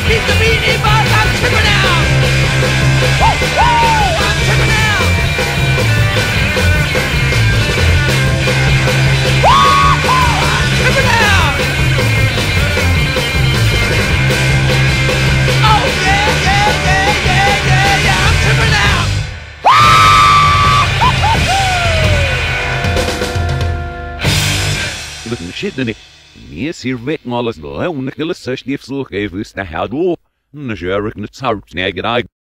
beat the beanie buzz, I'm tripping out. Woo, woo, I'm tripping out. Woo, woo, I'm tripping out. Oh yeah, yeah, yeah, yeah, yeah, yeah, I'm tripping out. Listen, shit, dan Yes, hier weet alles leuk, ik wil eens die vloeg even is de houdt op. Dan zou ik het zout snijden.